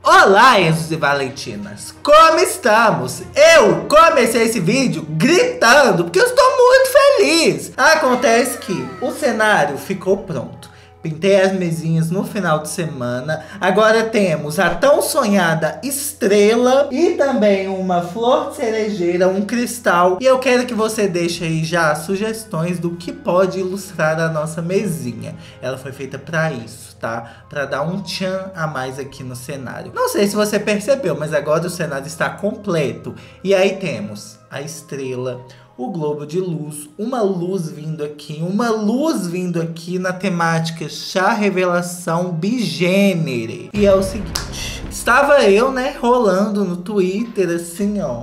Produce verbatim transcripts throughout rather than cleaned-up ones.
Olá, Enzos e Valentinas, como estamos? Eu comecei esse vídeo gritando porque eu estou muito feliz. Acontece que o cenário ficou pronto. Pintei as mesinhas no final de semana. Agora temos a tão sonhada estrela e também uma flor de cerejeira, um cristal. E eu quero que você deixe aí já sugestões do que pode ilustrar a nossa mesinha. Ela foi feita para isso, tá? Para dar um tchan a mais aqui no cenário. Não sei se você percebeu, mas agora o cenário está completo. E aí temos a estrela, o globo de luz, uma luz vindo aqui, uma luz vindo aqui na temática chá revelação bigênero. E é o seguinte, estava eu, né, rolando no Twitter assim, ó.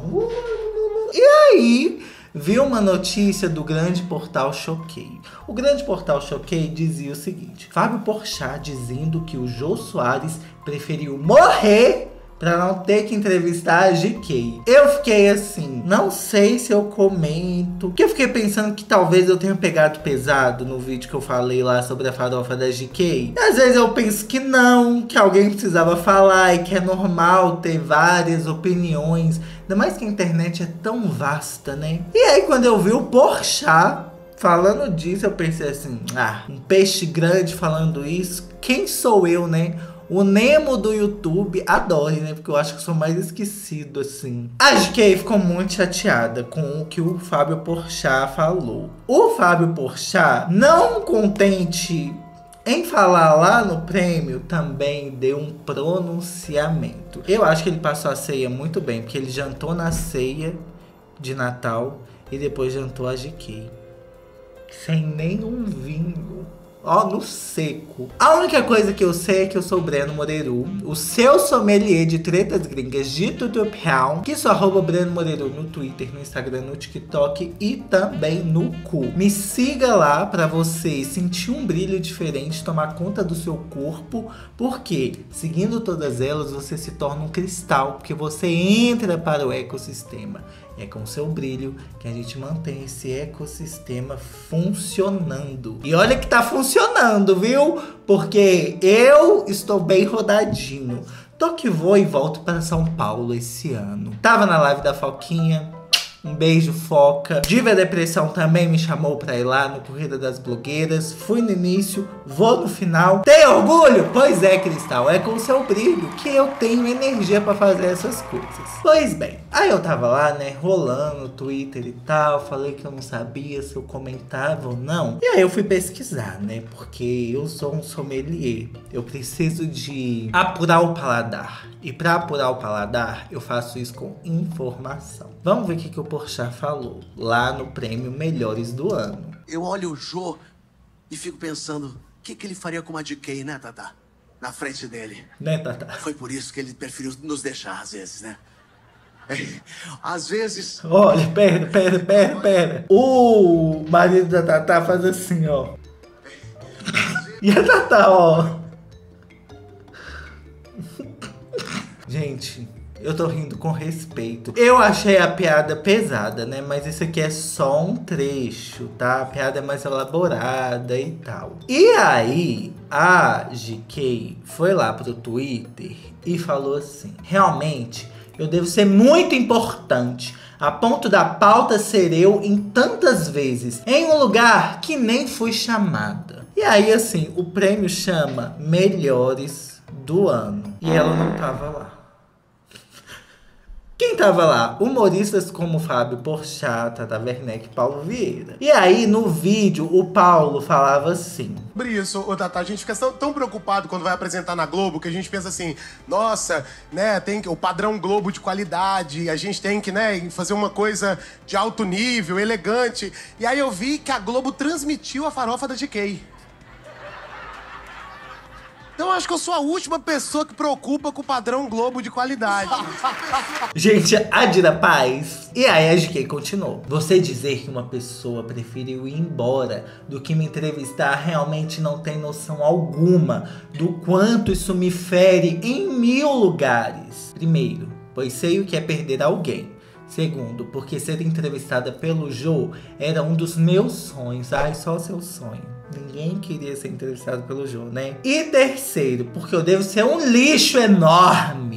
E aí, vi uma notícia do grande portal Choquei. O grande portal Choquei dizia o seguinte: Fábio Porchat dizendo que o Jô Soares preferiu morrer pra não ter que entrevistar a G K. Eu fiquei assim, não sei se eu comento. Porque eu fiquei pensando que talvez eu tenha pegado pesado no vídeo que eu falei lá sobre a farofa da G K. E às vezes eu penso que não, que alguém precisava falar e que é normal ter várias opiniões. Ainda mais que a internet é tão vasta, né? E aí quando eu vi o Porchat falando disso, eu pensei assim, ah, um peixe grande falando isso, quem sou eu, né? O Nemo do YouTube, adore, né? Porque eu acho que eu sou mais esquecido, assim. A G K ficou muito chateada com o que o Fábio Porchat falou. O Fábio Porchat, não contente em falar lá no prêmio, também deu um pronunciamento. Eu acho que ele passou a ceia muito bem, porque ele jantou na ceia de Natal e depois jantou a G K. Sem nenhum vinho. Ó, no seco. A única coisa que eu sei é que eu sou o Breno Moreru, o seu sommelier de tretas gringas de tutupião, que sou arroba Breno Moreru no Twitter, no Instagram, no TikTok e também no cu. Me siga lá pra você sentir um brilho diferente, tomar conta do seu corpo, porque seguindo todas elas você se torna um cristal, porque você entra para o ecossistema. É com o seu brilho que a gente mantém esse ecossistema funcionando. E olha que tá funcionando, viu? Porque eu estou bem rodadinho. Tô que vou e volto para São Paulo esse ano. Tava na live da Foquinha. Um beijo, Foca. Diva Depressão também me chamou pra ir lá no Corrida das Blogueiras. Fui no início, vou no final. Tem orgulho? Pois é, Cristal. É com o seu brilho que eu tenho energia pra fazer essas coisas. Pois bem, aí eu tava lá, né, rolando no Twitter e tal. Falei que eu não sabia se eu comentava ou não. E aí eu fui pesquisar, né, porque eu sou um sommelier. Eu preciso de apurar o paladar. E pra apurar o paladar, eu faço isso com informação. Vamos ver o que, que o Porchat falou lá no prêmio Melhores do Ano. Eu olho o Jô e fico pensando, o que, que ele faria com uma G K, né, Tata? Na frente dele. Né, Tata? Foi por isso que ele preferiu nos deixar, às vezes, né? É, às vezes... Olha, pera, pera, pera, pera. O marido da Tata faz assim, ó. E a Tata, ó. Gente, eu tô rindo com respeito. Eu achei a piada pesada, né? Mas isso aqui é só um trecho, tá? A piada é mais elaborada e tal. E aí, a G K foi lá pro Twitter e falou assim: realmente, eu devo ser muito importante, a ponto da pauta ser eu em tantas vezes, em um lugar que nem fui chamada. E aí, assim, o prêmio chama Melhores do Ano. E ela não tava lá. Quem tava lá? Humoristas como Fábio Porchat, Tata Werneck e Paulo Vieira. E aí, no vídeo, o Paulo falava assim: sobre isso, ô Tata, a gente fica tão, tão preocupado quando vai apresentar na Globo, que a gente pensa assim, nossa, né, tem que, o padrão Globo de qualidade, a gente tem que, né, fazer uma coisa de alto nível, elegante. E aí eu vi que a Globo transmitiu a farofa da G K. Então eu acho que eu sou a última pessoa que preocupa com o padrão Globo de qualidade. Gente, adira paz. E aí a G K continuou: você dizer que uma pessoa preferiu ir embora do que me entrevistar realmente não tem noção alguma do quanto isso me fere em mil lugares. Primeiro, pois sei o que é perder alguém. Segundo, porque ser entrevistada pelo Jô era um dos meus sonhos. Ai, só o seu sonho. Ninguém queria ser entrevistado pelo Jô, né? E terceiro, porque eu devo ser um lixo enorme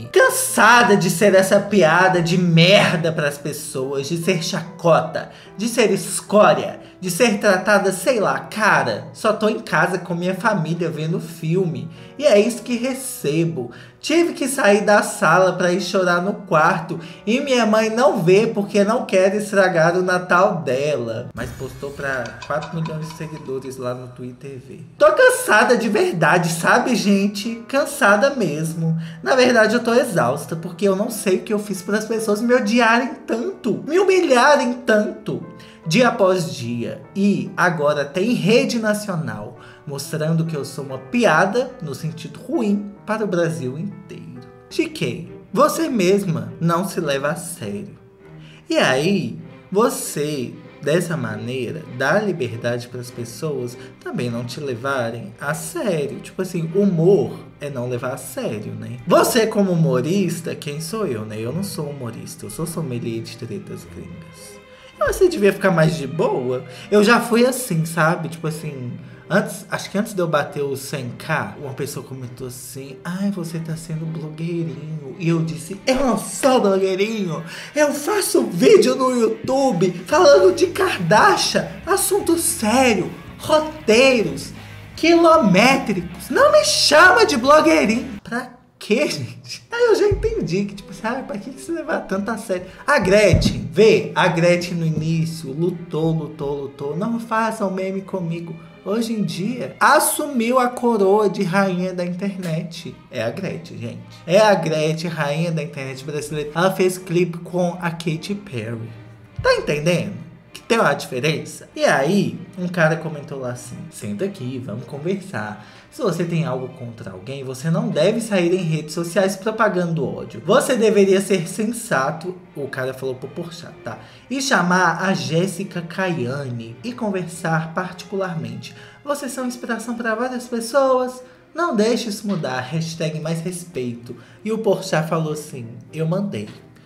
Cansada de ser essa piada de merda pras pessoas, de ser chacota, de ser escória, de ser tratada, sei lá, cara, só tô em casa com minha família vendo filme. E é isso que recebo. Tive que sair da sala pra ir chorar no quarto. E minha mãe não vê porque não quer estragar o Natal dela. Mas postou pra quatro milhões de seguidores lá no Twitter ver. Tô cansada de verdade, sabe, gente? Cansada mesmo. Na verdade, eu tô exausta porque eu não sei o que eu fiz para as pessoas me odiarem tanto, me humilharem tanto, dia após dia. E agora tem rede nacional mostrando que eu sou uma piada no sentido ruim para o Brasil inteiro. G K, você mesma não se leva a sério. E aí, você, dessa maneira, dá liberdade para as pessoas também não te levarem a sério. Tipo assim, humor é não levar a sério, né? Você como humorista, quem sou eu, né? Eu não sou humorista, eu sou sommelier de tretas gringas. Você devia ficar mais de boa. Eu já fui assim, sabe? Tipo assim, antes, acho que antes de eu bater os cem k, uma pessoa comentou assim: ai, você tá sendo blogueirinho. E eu disse: eu não sou blogueirinho. Eu faço vídeo no YouTube falando de Kardashian, assunto sério, roteiros quilométricos. Não me chama de blogueirinho. Pra quê, gente? Aí eu já entendi que, tipo, sabe, pra que se levar tanto a sério? A Gretchen, vê, a Gretchen no início lutou, lutou, lutou. Não façam meme comigo. Hoje em dia, assumiu a coroa de rainha da internet. É a Gretchen, gente. É a Gretchen, rainha da internet brasileira. Ela fez clipe com a Katy Perry. Tá entendendo? Que tem uma diferença. E aí, um cara comentou lá assim: senta aqui, vamos conversar. Se você tem algo contra alguém, você não deve sair em redes sociais propagando ódio. Você deveria ser sensato, o cara falou pro Porchat, tá? E chamar a Jéssica Caiane e conversar particularmente. Vocês são inspiração para várias pessoas. Não deixe isso mudar. Hashtag mais respeito. E o Porchat falou assim: eu mandei.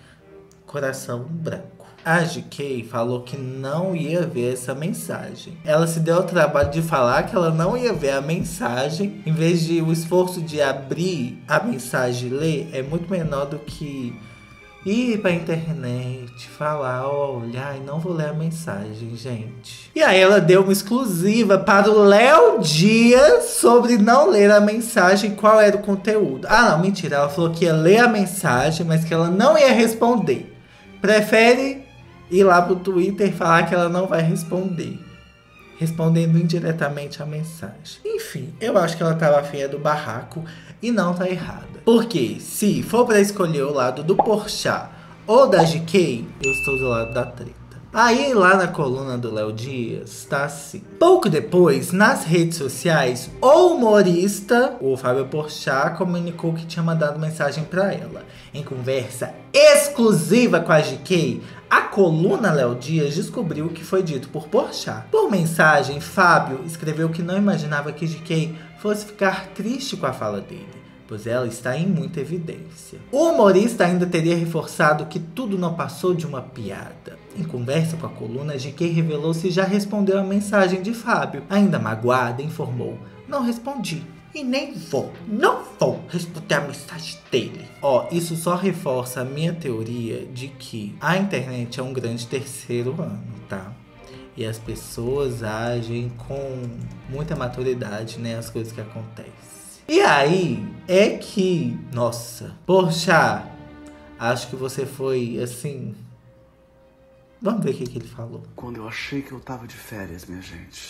Coração branco. A G K falou que não ia ver essa mensagem. Ela se deu ao trabalho de falar que ela não ia ver a mensagem. Em vez de o esforço de abrir a mensagem e ler, é muito menor do que ir pra internet, falar, olha, ai, não vou ler a mensagem, gente. E aí ela deu uma exclusiva para o Léo Dias sobre não ler a mensagem, qual era o conteúdo. Ah, não, mentira. Ela falou que ia ler a mensagem, mas que ela não ia responder. Prefere ir lá pro Twitter e falar que ela não vai responder, respondendo indiretamente a mensagem. Enfim, eu acho que ela tava afim do barraco e não tá errada. Porque se for pra escolher o lado do Porchat ou da G K, eu estou do lado da treta. Aí lá na coluna do Léo Dias, tá assim. Pouco depois, nas redes sociais, o humorista, o Fábio Porchat, comunicou que tinha mandado mensagem pra ela. Em conversa exclusiva com a G K, a coluna Léo Dias descobriu o que foi dito por Porchat. Por mensagem, Fábio escreveu que não imaginava que G K fosse ficar triste com a fala dele, pois ela está em muita evidência. O humorista ainda teria reforçado que tudo não passou de uma piada. Em conversa com a coluna, G K revelou se já respondeu a mensagem de Fábio. Ainda magoada, informou: não respondi. E nem vou, não vou responder a mensagem dele. Ó, isso só reforça a minha teoria de que a internet é um grande terceiro ano, tá? E as pessoas agem com muita maturidade, né, as coisas que acontecem. E aí, é que, nossa, Porchat, acho que você foi, assim... Vamos ver o que, que ele falou. Quando eu achei que eu tava de férias, minha gente.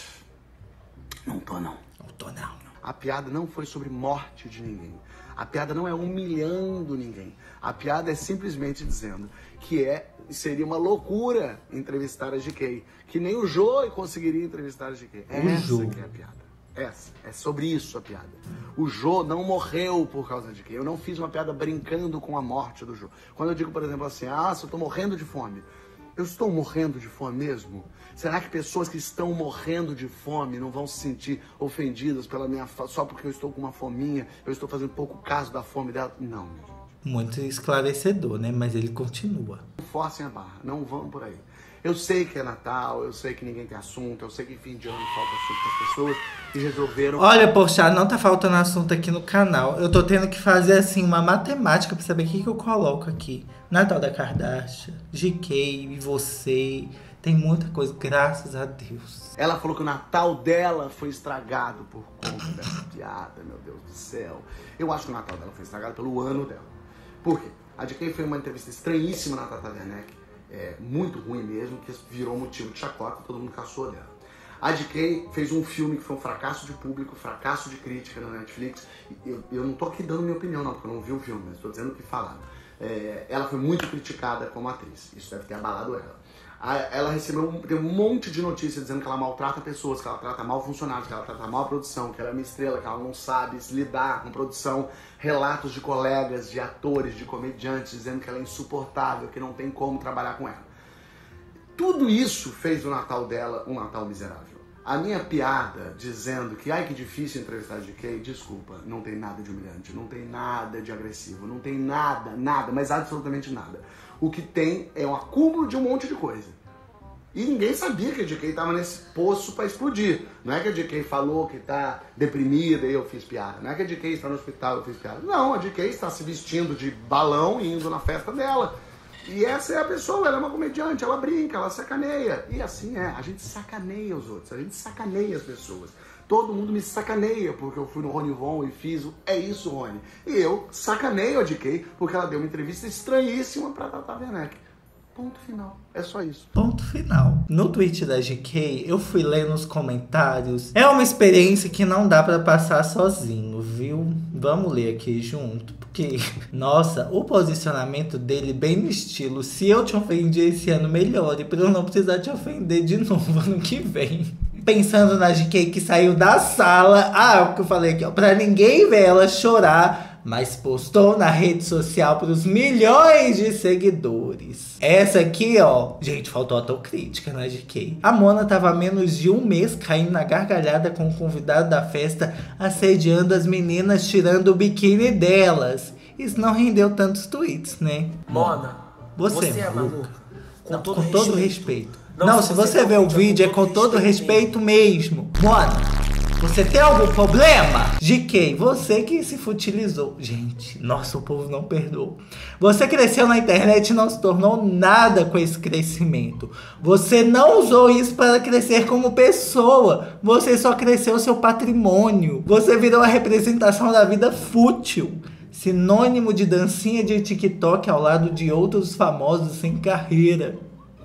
Não tô, não. Não tô, não. A piada não foi sobre morte de ninguém. A piada não é humilhando ninguém. A piada é simplesmente dizendo que é, seria uma loucura entrevistar a G K. Que nem o Jô conseguiria entrevistar a G K. É essa que é a piada. Essa. É sobre isso a piada. O Jô não morreu por causa de G K. Eu não fiz uma piada brincando com a morte do Jô. Quando eu digo, por exemplo, assim, ah, se eu tô morrendo de fome. Eu estou morrendo de fome mesmo? Será que pessoas que estão morrendo de fome não vão se sentir ofendidas pela minha fa... só porque eu estou com uma fominha, eu estou fazendo pouco caso da fome dela? Não, minha gente. Muito esclarecedor, né? Mas ele continua. forcem a barra, não vão por aí. Eu sei que é Natal, eu sei que ninguém tem assunto, eu sei que fim de ano falta assunto para as pessoas e resolveram... Olha, poxa, não tá faltando assunto aqui no canal. Eu tô tendo que fazer, assim, uma matemática pra saber o que, que eu coloco aqui. Natal da Kardashian, G K e você... Tem muita coisa, graças a Deus. Ela falou que o Natal dela foi estragado por conta dessa piada, meu Deus do céu. Eu acho que o Natal dela foi estragado pelo ano dela. Por quê? A G K foi uma entrevista estranhíssima na Tata Werneck, é, muito ruim mesmo, que virou motivo de chacota, todo mundo caçou dela. A G K fez um filme que foi um fracasso de público, fracasso de crítica na Netflix. Eu, eu não tô aqui dando minha opinião não, porque eu não vi o filme, mas tô dizendo o que falaram. É, ela foi muito criticada como atriz, isso deve ter abalado ela. Ela recebeu um, tem um monte de notícias dizendo que ela maltrata pessoas, que ela trata mal funcionários, que ela trata mal a produção, que ela é uma estrela, que ela não sabe lidar com produção. Relatos de colegas, de atores, de comediantes, dizendo que ela é insuportável, que não tem como trabalhar com ela. Tudo isso fez o Natal dela um Natal miserável. A minha piada dizendo que, ai que difícil entrevistar a G K, desculpa, não tem nada de humilhante, não tem nada de agressivo, não tem nada, nada, mas absolutamente nada. O que tem é um acúmulo de um monte de coisa. E ninguém sabia que a G K estava nesse poço para explodir. Não é que a G K falou que está deprimida e eu fiz piada. Não é que a G K está no hospital e eu fiz piada. Não, a G K está se vestindo de balão e indo na festa dela. E essa é a pessoa, ela é uma comediante, ela brinca, ela sacaneia. E assim é, a gente sacaneia os outros, a gente sacaneia as pessoas. Todo mundo me sacaneia porque eu fui no Rony Von e fiz o É Isso, Rony. E eu sacaneio a G K porque ela deu uma entrevista estranhíssima pra Tata Werneck. Ponto final. É só isso. Ponto final. No tweet da G K, eu fui ler nos comentários. É uma experiência que não dá pra passar sozinho, viu? Vamos ler aqui junto. Porque, nossa, o posicionamento dele bem no estilo. Se eu te ofendi esse ano, melhore. Pra eu não precisar te ofender de novo ano que vem. Pensando na G K que saiu da sala. Ah, o que eu falei aqui, ó. Pra ninguém ver ela chorar. Mas postou na rede social para os milhões de seguidores. Essa aqui, ó. Gente, faltou autocrítica na G K. A Mona tava há menos de um mês caindo na gargalhada com o convidado da festa, assediando as meninas, tirando o biquíni delas. Isso não rendeu tantos tweets, né? Mona, você, você é maluca. Com, não, todo, com todo respeito. respeito. Não, não se, se você, você ver o vídeo, é com todo respeito, respeito mesmo. Mona, você tem algum problema? G K, você que se futilizou. Gente, nossa, o povo não perdoa. Você cresceu na internet e não se tornou nada com esse crescimento. Você não usou isso para crescer como pessoa. Você só cresceu seu patrimônio. Você virou a representação da vida fútil. Sinônimo de dancinha de TikTok ao lado de outros famosos sem carreira.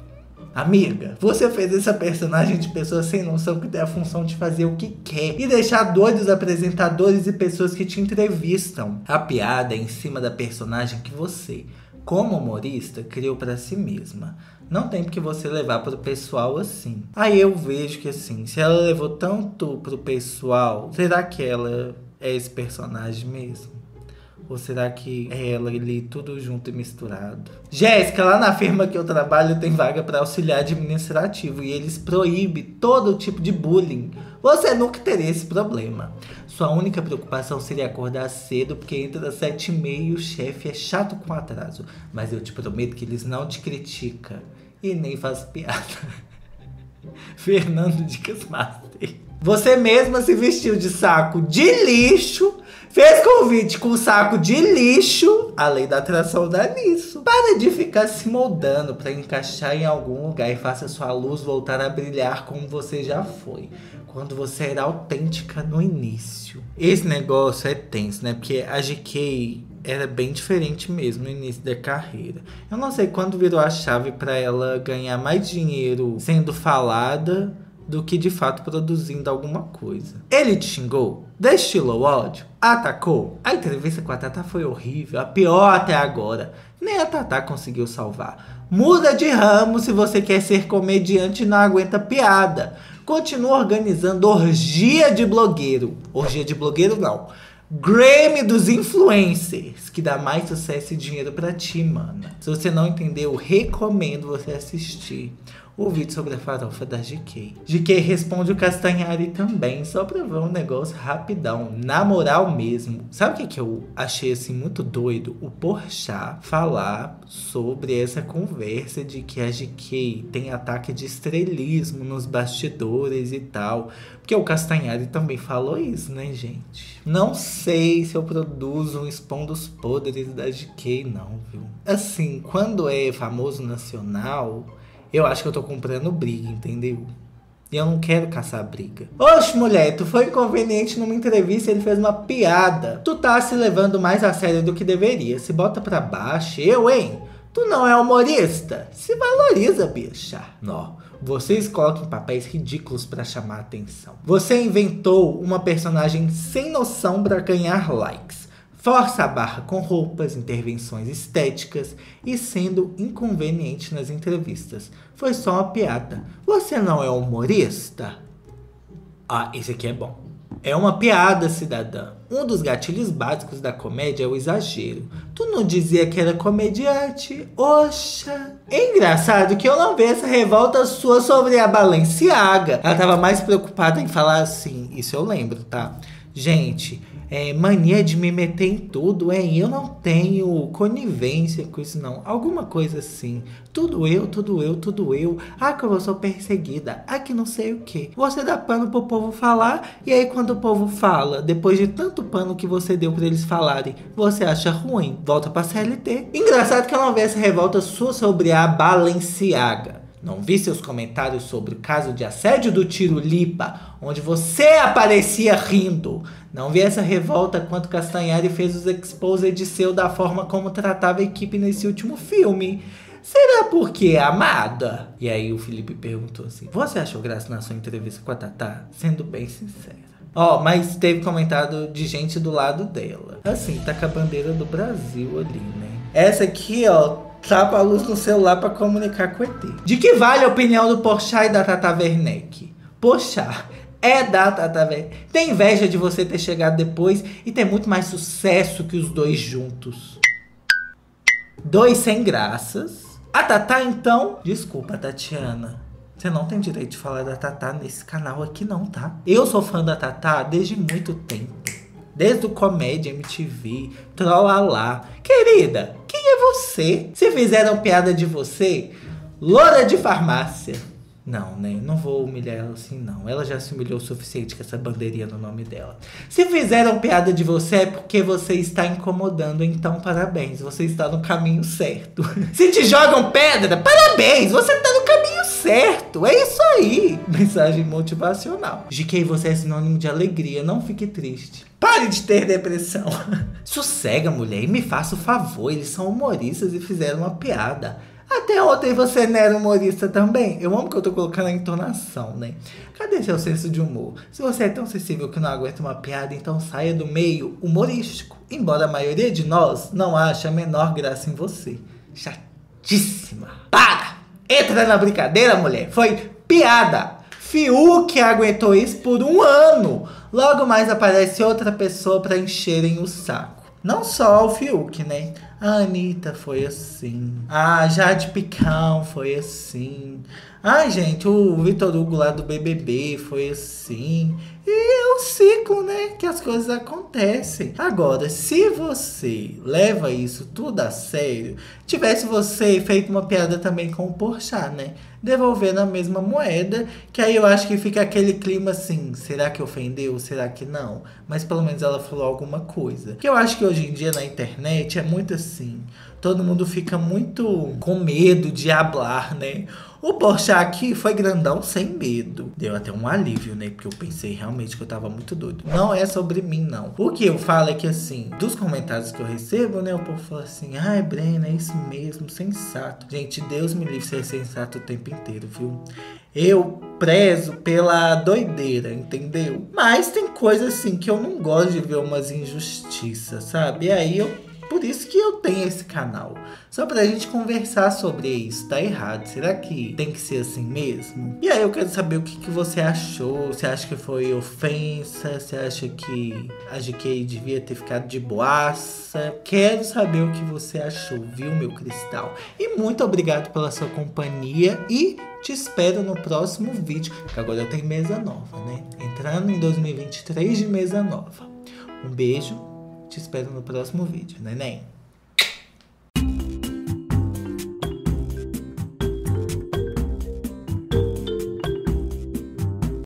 Amiga, você fez essa personagem de pessoa sem noção que tem a função de fazer o que quer e deixar doidos apresentadores e pessoas que te entrevistam. A piada é em cima da personagem que você, como humorista, criou pra si mesma. Não tem porque você levar pro pessoal assim. Aí eu vejo que assim, se ela levou tanto pro pessoal, será que ela é esse personagem mesmo? Ou será que é ela ali tudo junto e misturado? Jéssica, lá na firma que eu trabalho tem vaga para auxiliar administrativo e eles proíbem todo tipo de bullying. Você nunca teria esse problema. Sua única preocupação seria acordar cedo, porque entre as sete e meia e o chefe é chato com atraso. Mas eu te prometo que eles não te criticam e nem fazem piada. Fernando Dicas Master. Você mesma se vestiu de saco de lixo, fez convite com saco de lixo, a lei da atração dá nisso. Para de ficar se moldando para encaixar em algum lugar e faça sua luz voltar a brilhar como você já foi, quando você era autêntica no início. Esse negócio é tenso, né? Porque a G K era bem diferente mesmo no início da carreira. Eu não sei quando virou a chave para ela ganhar mais dinheiro sendo falada do que de fato produzindo alguma coisa. Ele te xingou? Destilou ódio? Atacou? A entrevista com a Tatá foi horrível, a pior até agora. Nem a Tatá conseguiu salvar. Muda de ramo se você quer ser comediante e não aguenta piada. Continua organizando orgia de blogueiro. Orgia de blogueiro não. Grammy dos influencers, que dá mais sucesso e dinheiro pra ti, mana. Se você não entendeu, recomendo você assistir. o vídeo sobre a farofa da G K. G K responde o Castanhari também, só pra ver um negócio rapidão, na moral mesmo. Sabe o que, que eu achei assim muito doido? O Porchat falar sobre essa conversa de que a G K tem ataque de estrelismo nos bastidores e tal. Porque o Castanhari também falou isso, né, gente? Não sei se eu produzo um expondo os podres da G K, não, viu? Assim, quando é famoso nacional, eu acho que eu tô comprando briga, entendeu? E eu não quero caçar briga. Oxe, mulher, tu foi inconveniente numa entrevista e ele fez uma piada. Tu tá se levando mais a sério do que deveria. Se bota pra baixo. Eu, hein? Tu não é humorista? Se valoriza, bicha. Não. Vocês colocam papéis ridículos pra chamar atenção. Você inventou uma personagem sem noção pra ganhar likes. Força a barra com roupas, intervenções estéticas e sendo inconveniente nas entrevistas. Foi só uma piada. Você não é humorista? Ah, esse aqui é bom. É uma piada, cidadã. Um dos gatilhos básicos da comédia é o exagero. Tu não dizia que era comediante? Oxa! É engraçado que eu não vejo essa revolta sua sobre a Balenciaga. Ela tava mais preocupada em falar assim, isso eu lembro, tá? Gente, é mania de me meter em tudo, hein? Eu não tenho conivência com isso, não. Alguma coisa assim. Tudo eu, tudo eu, tudo eu. Ah, que eu sou perseguida. Ah, que não sei o que. Você dá pano pro povo falar, e aí quando o povo fala, depois de tanto pano que você deu pra eles falarem, você acha ruim, volta pra C L T. Engraçado que eu não vi essa revolta sua sobre a Balenciaga. Não vi seus comentários sobre o caso de assédio do Tirulipa, onde você aparecia rindo. Não vi essa revolta quando Castanhari fez os exposed seu da forma como tratava a equipe nesse último filme. Será porque, amada? E aí o Felipe perguntou assim, você achou graça na sua entrevista com a Tatá? Sendo bem sincera. Ó, oh, mas teve comentário de gente do lado dela. Assim, tá com a bandeira do Brasil ali, né? Essa aqui, ó, tapa a luz no celular pra comunicar com o E T. De que vale a opinião do Porchat e da Tata Werneck? Porchat é da Tata Werneck. Tem inveja de você ter chegado depois e ter muito mais sucesso que os dois juntos. Dois sem graças. A Tatá, então... Desculpa, Tatiana. Você não tem direito de falar da Tatá nesse canal aqui não, tá? Eu sou fã da Tatá desde muito tempo. Desde o Comédia M T V, Trollala. Querida, quem é você? Se fizeram piada de você, loura de farmácia. Não, né? Não vou humilhar ela assim, não. Ela já se humilhou o suficiente com essa bandeirinha no nome dela. Se fizeram piada de você é porque você está incomodando, então parabéns. Você está no caminho certo. Se te jogam pedra, parabéns. Você está no caminho certo. É isso aí. Mensagem motivacional. G K, você é sinônimo de alegria. Não fique triste. Pare de ter depressão. Sossega, mulher, e me faça o favor. Eles são humoristas e fizeram uma piada. Até ontem você não era humorista também. Eu amo que eu tô colocando a entonação, né? Cadê seu senso de humor? Se você é tão sensível que não aguenta uma piada, então saia do meio humorístico. Embora a maioria de nós não ache a menor graça em você. Chatíssima. Para! Entra na brincadeira, mulher. Foi piada. Fiuk aguentou isso por um ano. Logo mais aparece outra pessoa pra encherem o saco. Não só o Fiuk, né? A Anitta foi assim. A Jade Picão foi assim. Ai, gente, o Vitor Hugo lá do B B B foi assim. E é um ciclo, né? Que as coisas acontecem. Agora, se você leva isso tudo a sério, tivesse você feito uma piada também com o Porchat, né? Devolvendo a mesma moeda, que aí eu acho que fica aquele clima assim, será que ofendeu, será que não? Mas pelo menos ela falou alguma coisa. Que eu acho que hoje em dia na internet é muito assim, todo mundo fica muito com medo de hablar, né? O Porchat aqui foi grandão sem medo. Deu até um alívio, né? Porque eu pensei realmente que eu tava muito doido. Não é sobre mim, não. O que eu falo é que, assim, dos comentários que eu recebo, né? O povo fala assim, ai, Brena, é isso mesmo, sensato. Gente, Deus me livre de ser sensato o tempo inteiro, viu? Eu prezo pela doideira, entendeu? Mas tem coisa, assim, que eu não gosto de ver umas injustiças, sabe? E aí eu... Por isso que eu tenho esse canal. Só pra gente conversar sobre isso. Tá errado. Será que tem que ser assim mesmo? E aí eu quero saber o que, que você achou. Você acha que foi ofensa? Você acha que a G K devia ter ficado de boaça? Quero saber o que você achou, viu, meu cristal? E muito obrigado pela sua companhia. E te espero no próximo vídeo, que agora eu tenho mesa nova, né? Entrando em dois mil e vinte e três de mesa nova. Um beijo, te espero no próximo vídeo, neném.